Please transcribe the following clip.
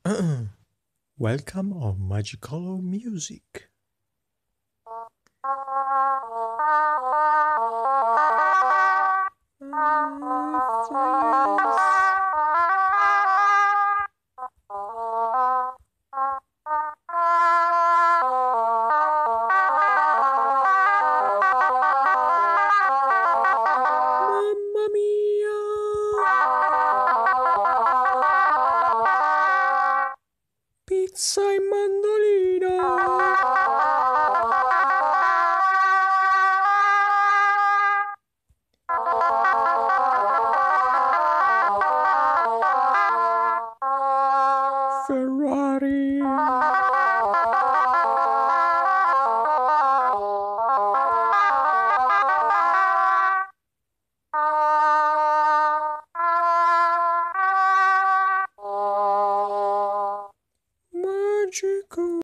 Welcome on Magicolo Music. Mamma mia! Pizza e mandolina! Ferrari! Magico!